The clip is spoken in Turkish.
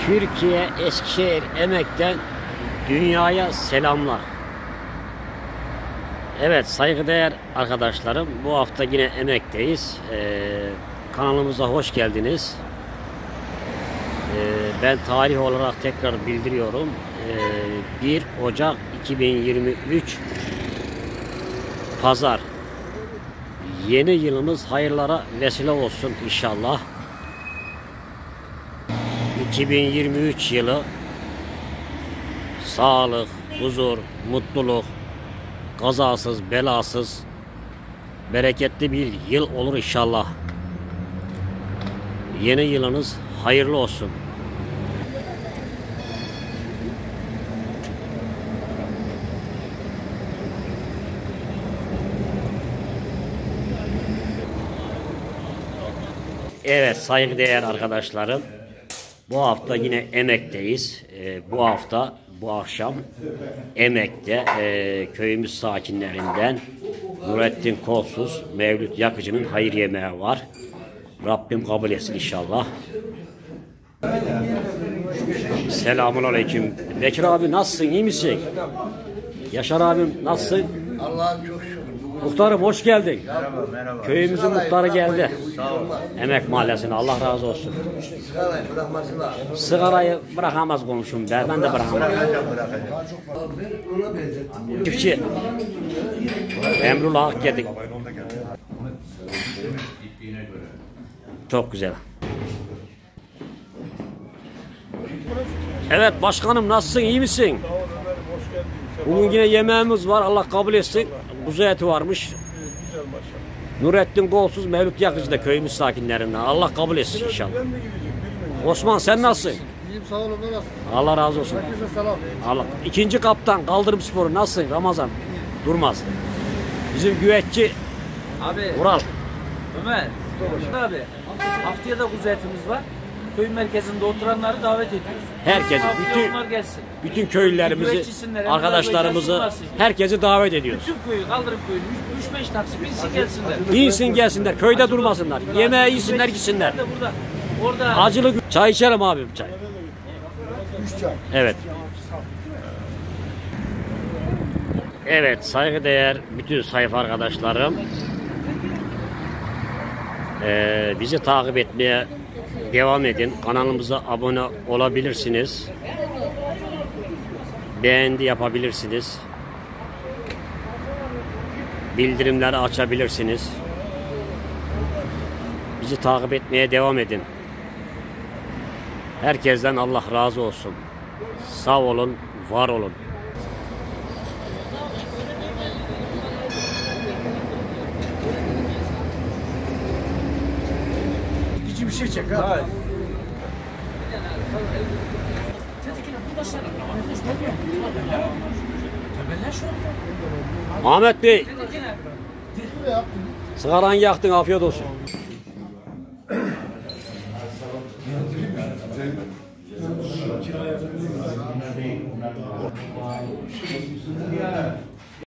Türkiye Eskişehir Emek'ten dünyaya selamlar. Evet saygıdeğer arkadaşlarım, bu hafta yine Emek'teyiz. Kanalımıza hoş geldiniz. Ben tarih olarak tekrar bildiriyorum. 1 Ocak 2023 Pazar. Yeni yılımız hayırlara vesile olsun inşallah. 2023 yılı sağlık, huzur, mutluluk, kazasız, belasız, bereketli bir yıl olur inşallah. Yeni yılınız hayırlı olsun. Evet saygıdeğer arkadaşlarım, bu hafta yine Emek'teyiz. Bu akşam Emek'te köyümüz sakinlerinden Nurettin Kolsuz, Mevlüt Yakıcı'nın hayır yemeği var. Rabbim kabul etsin inşallah. Selamünaleyküm. Bekir abi nasılsın, iyi misin? Yaşar abim nasılsın? Allah'a çok şükür. Muhtarım hoş geldin. Merhaba, merhaba. Köyümüzün muhtarı geldi. Sağ ol. Emek Mahallesi'ne, Allah razı olsun. Sigarayı bırakmasınlar. Sigarayı bırakamaz komşum be, ben de bırakamam. Bırakacağım. Ben ona benzettim. Çiftçi Emrullah Akgedik. Çok güzel. Evet başkanım nasılsın, iyi misin? Bugün yine yemeğimiz var, Allah kabul etsin. Kuzu eti varmış. Nurettin Kolsuz, Mevlüt Yakıcı da köyümüz sakinlerinden. Allah kabul etsin inşallah. Osman sen nasılsın? İyiyim sağ olun. Nasılsın? Allah razı olsun. Herkese selam. Allah. İkinci kaptan Kaldırım Sporu nasılsın Ramazan? Durmaz. Bizim güveççi Abi Ural. Ömer, abi haftaya da kuzu etimiz var. Köy merkezinde oturanları davet ediyoruz. Herkesi, Haftaya onlar gelsin. bütün köylülerimizi, arkadaşlarımızı, herkesi davet ediyoruz. Bütün köyü, Kaldırım köyünü 3-5 taksi binsin gelsinler. İnsin gelsinler, köyde durmasınlar. Yemeği yesinler gitsinler. Burada, orada Acılı çay içelim abim, çay. 3 çay. Evet. Evet saygıdeğer bütün sayfa arkadaşlarım, bizi takip etmeye devam edin. Kanalımıza abone olabilirsiniz. Beğendi yapabilirsiniz. Bildirimleri açabilirsiniz. Bizi takip etmeye devam edin. Herkesten Allah razı olsun. Sağ olun, var olun. İki bir şey çek ha. Ahmet Bey, sigaranı yaktın, afiyet olsun.